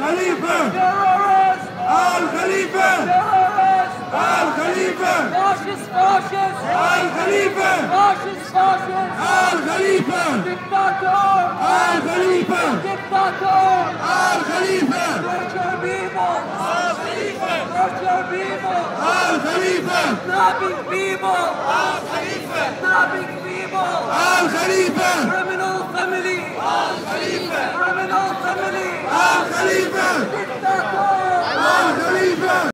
الخليفة الخليفة الخليفة الخليفة الخليفة الخليفة الخليفة الخليفة الخليفة criminal family الخليفة criminal family الخليفة